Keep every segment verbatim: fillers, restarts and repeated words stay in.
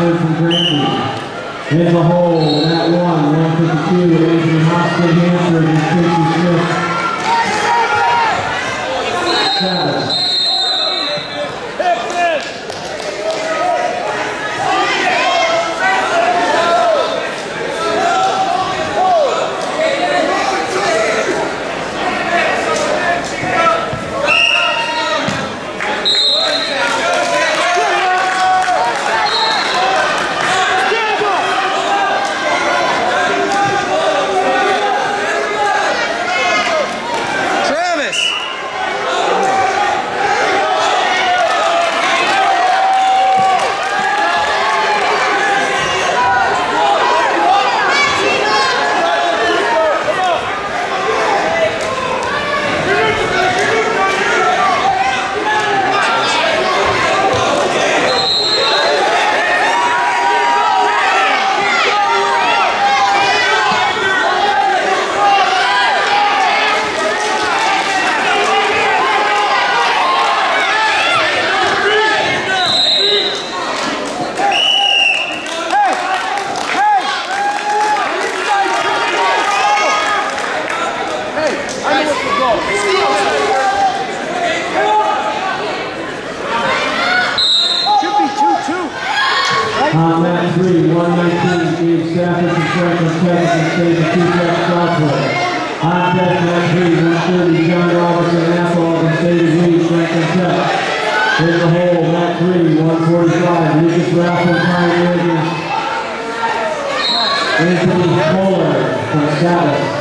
Stafford from Granby. In the hole, Matt one, one fifty-two, Anthony Hoskin, Hanford, and Casey Smith. Seven. On mat three, one nineteen, Steve Stafford from Franklin, Texas, and Steve Two-Track Software. On deck, mat three, one thirty, John Robertson, Apple, and Steve Reed, Franklin, Texas. In the hole, mat three, one forty-five, Lucas Raffle, Pioneer, Anthony Fuller from Scotland.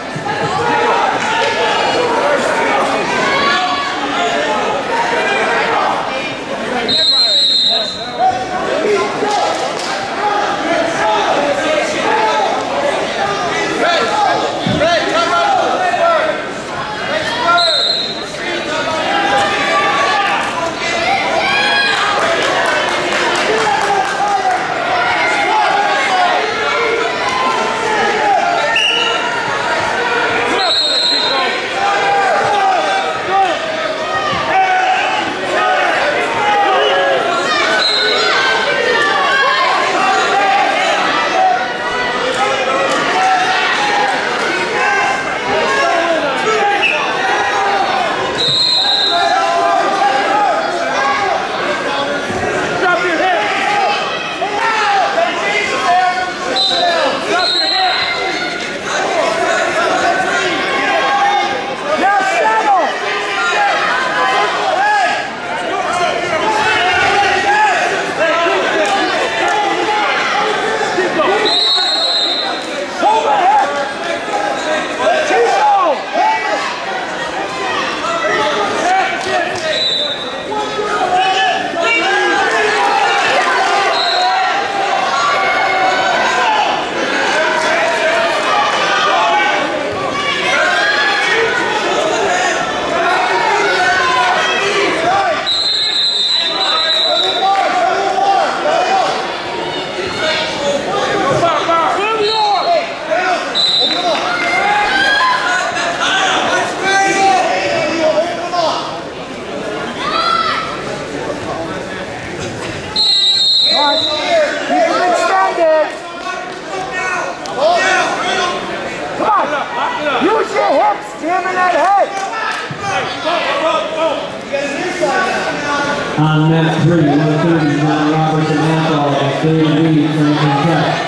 On mat three, one thirty, John Robertson, Apple, and Steve Reed, Franklin, Texas.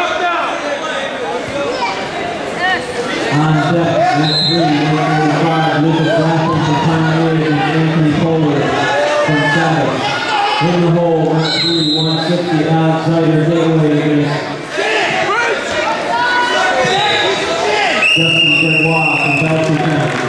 On deck, mat three, one thirty-five, Lucas Raffle from Pioneer, and Anthony Fuller from Savage. In the hole, mat three, one sixty, outsider gateway against Justin Benoit from Belcher County.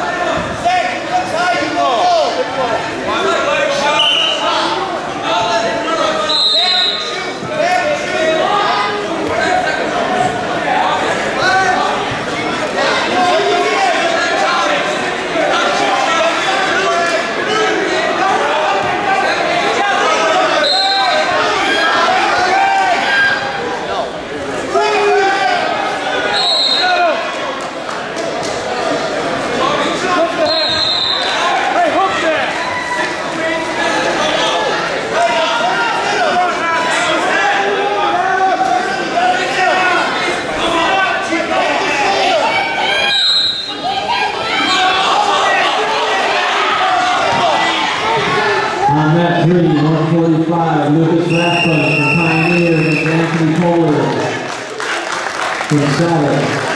Hey! forty-five, Lucas Rathbun from Pioneer against Anthony Pollard from Saturday.